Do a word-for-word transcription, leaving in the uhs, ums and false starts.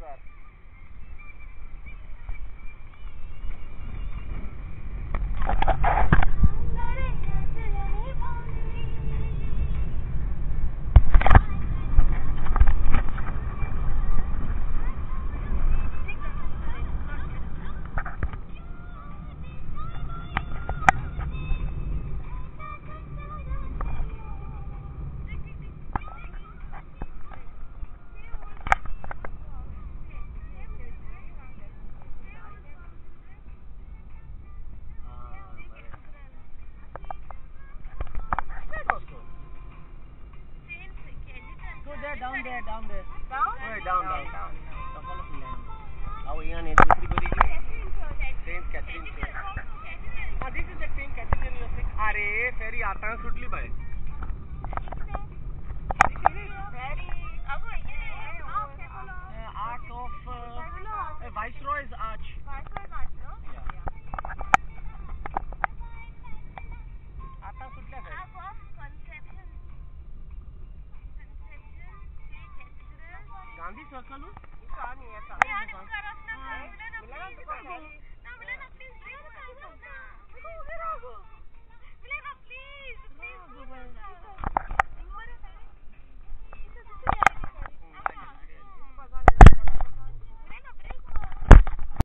are. Go there, down there, down there. Down? Wait, down, down. Down, Now follow me. आओ यहाँ नहीं दूसरी बोली की Saint Catherine Church. Ah, this is the Saint Catherine you are saying. अरे ferry आता है सुटली भाई. Ferry. अब ये Arch of uh, Viceroy's Arch. Viceroy's Arch, no? Yeah. आता सुटल्या ferry. Arch of Conception. Conception. Gandhi Circle.